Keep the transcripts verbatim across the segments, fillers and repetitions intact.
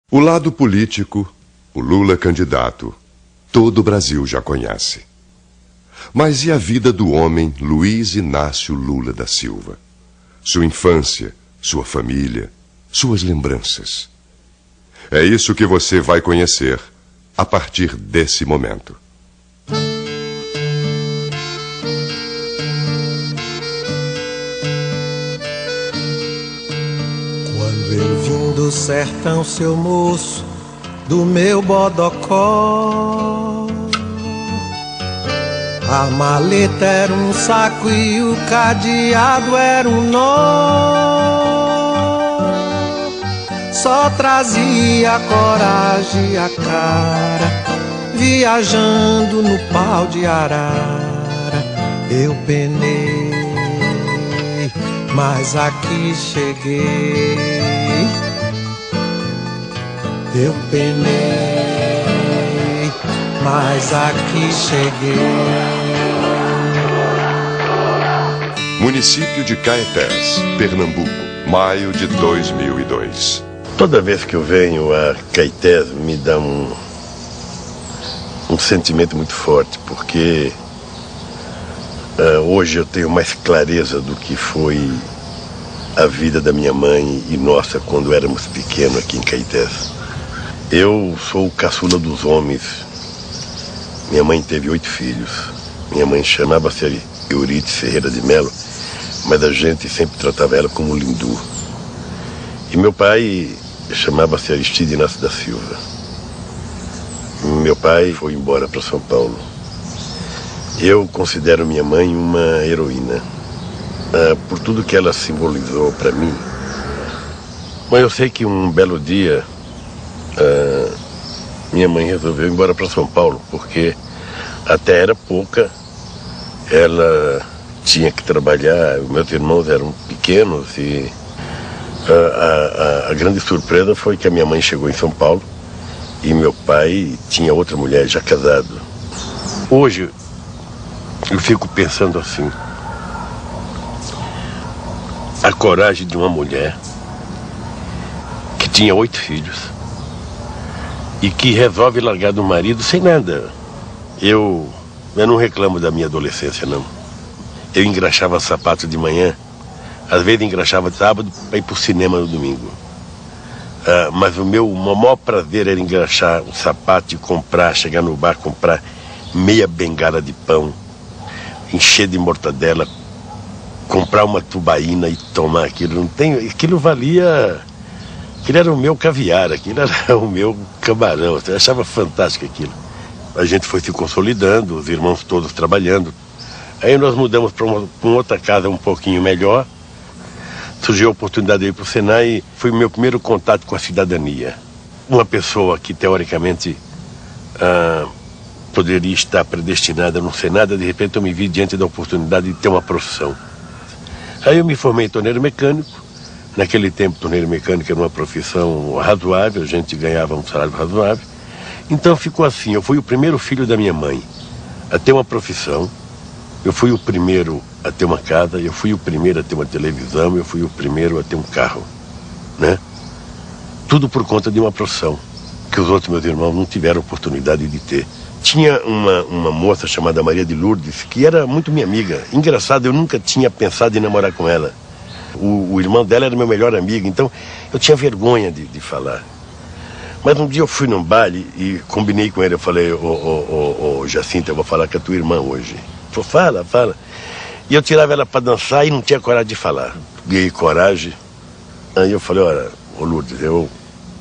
O lado político, o Lula candidato, todo o Brasil já conhece. Mas e a vida do homem Luiz Inácio Lula da Silva? Sua infância, sua família, suas lembranças. É isso que você vai conhecer a partir desse momento. Quando eu vim do sertão, seu moço, do meu bodocó, a maleta era um saco e o cadeado era um nó. Só trazia coragem a cara, viajando no pau de arara. Eu penei, mas aqui cheguei. Eu penei, mas aqui cheguei. Município de Caetés, Pernambuco, maio de dois mil e dois. Toda vez que eu venho a Caetés me dá um, um sentimento muito forte, porque uh, hoje eu tenho mais clareza do que foi a vida da minha mãe e nossa quando éramos pequenos aqui em Caetés. Eu sou o caçula dos homens. Minha mãe teve oito filhos. Minha mãe chamava-se Euridice Ferreira de Melo, mas a gente sempre tratava ela como Lindu. E meu pai chamava-se Aristide Inácio da Silva. Meu pai foi embora para São Paulo. Eu considero minha mãe uma heroína, ah, por tudo que ela simbolizou para mim. Mas eu sei que um belo dia ah, minha mãe resolveu ir embora para São Paulo, porque até era pouca, ela tinha que trabalhar, meus irmãos eram pequenos e a, a, a grande surpresa foi que a minha mãe chegou em São Paulo e meu pai tinha outra mulher já casado. Hoje eu fico pensando assim, a coragem de uma mulher que tinha oito filhos e que resolve largar do marido sem nada. Eu, eu não reclamo da minha adolescência, não. Eu engraxava sapato de manhã, às vezes engraxava sábado para ir para o cinema no domingo. Ah, mas o meu o maior prazer era engraxar o sapato e comprar, chegar no bar, comprar meia bengala de pão, encher de mortadela, comprar uma tubaína e tomar aquilo. Não tem, aquilo valia... Aquilo era o meu caviar, aquilo era o meu camarão. Eu achava fantástico aquilo. A gente foi se consolidando, os irmãos todos trabalhando. Aí nós mudamos para uma, uma outra casa um pouquinho melhor. Surgiu a oportunidade de ir para o Senai e foi o meu primeiro contato com a cidadania. Uma pessoa que teoricamente ah, poderia estar predestinada no Senado, de repente eu me vi diante da oportunidade de ter uma profissão. Aí eu me formei em torneiro mecânico. Naquele tempo, torneiro mecânico era uma profissão razoável, a gente ganhava um salário razoável. Então ficou assim, eu fui o primeiro filho da minha mãe a ter uma profissão, eu fui o primeiro a ter uma casa, eu fui o primeiro a ter uma televisão, eu fui o primeiro a ter um carro, né? Tudo por conta de uma profissão, que os outros meus irmãos não tiveram oportunidade de ter. Tinha uma, uma moça chamada Maria de Lourdes, que era muito minha amiga. Engraçado, eu nunca tinha pensado em namorar com ela. O, o irmão dela era meu melhor amigo, então eu tinha vergonha de, de falar. Mas um dia eu fui num baile e combinei com ele, eu falei, ô, ô, ô, ô Jacinta, eu vou falar com a tua irmã hoje. Ele falou, fala, fala. E eu tirava ela para dançar e não tinha coragem de falar. Ganhei coragem. Aí eu falei, olha, ô Lourdes, eu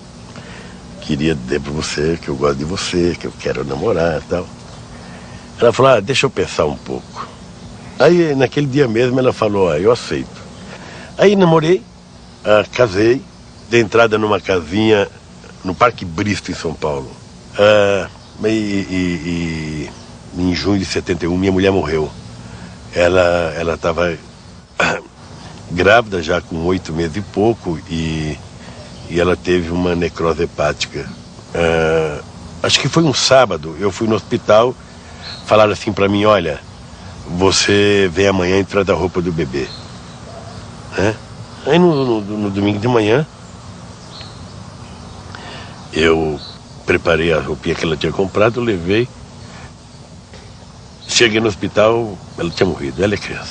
queria dizer para você que eu gosto de você, que eu quero namorar e tal. Ela falou, ah, deixa eu pensar um pouco. Aí naquele dia mesmo ela falou, ah, eu aceito. Aí namorei, ah, casei, dei entrada numa casinha no Parque Bristol, em São Paulo. Ah, e, e, e em junho de setenta e um, minha mulher morreu. Ela ela estava grávida já com oito meses e pouco e, e ela teve uma necrose hepática. Ah, acho que foi um sábado, eu fui no hospital, falaram assim para mim, olha, você vem amanhã e traz a roupa do bebê. Né? Aí no, no, no domingo de manhã Eu preparei a roupinha que ela tinha comprado, levei. Cheguei no hospital, ela tinha morrido, ela é criança.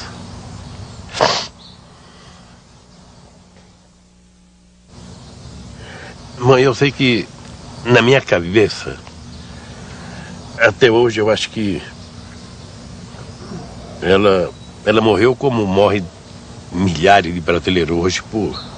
Mãe, eu sei que na minha cabeça, até hoje eu acho que ela, ela morreu como morre milhares de brasileiros hoje por